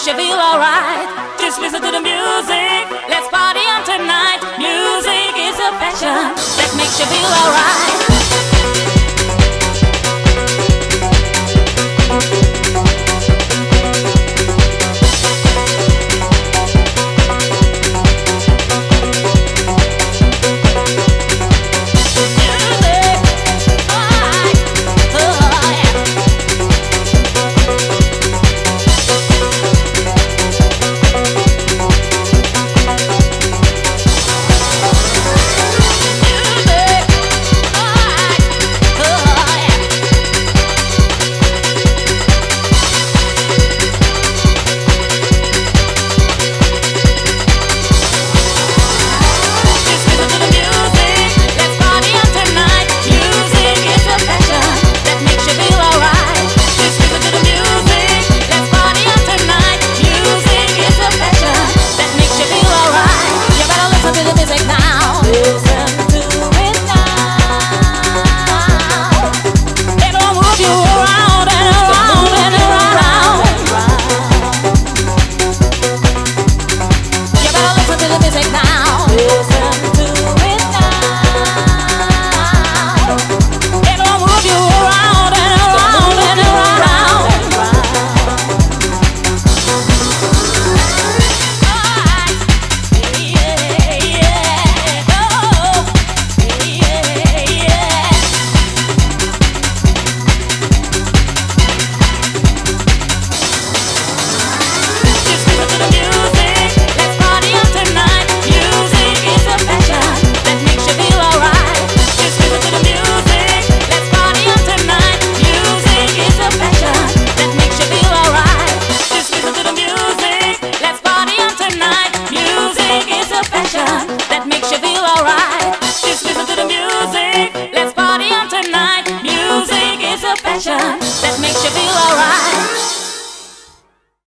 makes you feel alright. Just listen to the music, let's party on tonight. Music is a passion that makes you feel alright. That makes you feel alright. Just listen to the music, let's party on tonight. Music is a passion